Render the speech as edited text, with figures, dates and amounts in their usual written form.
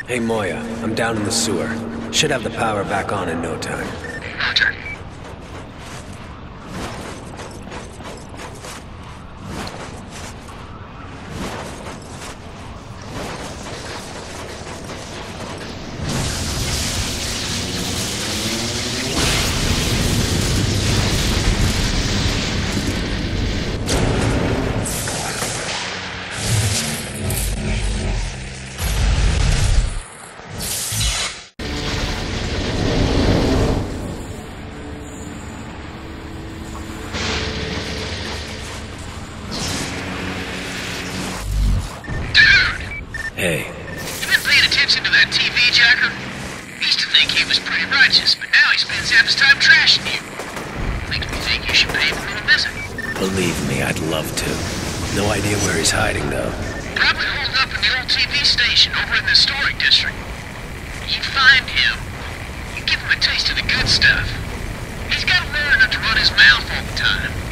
Hey Moya, I'm down in the sewer. Should have the power back on in no time. Roger. Hey. You been paying attention to that TV jacker? He used to think he was pretty righteous, but now he spends half his time trashing you. Makes me think you should pay him a little visit. Believe me, I'd love to. No idea where he's hiding, though. Probably holed up in the old TV station over in the historic district. You find him, you give him a taste of the good stuff. He's got to learn not to run his mouth all the time.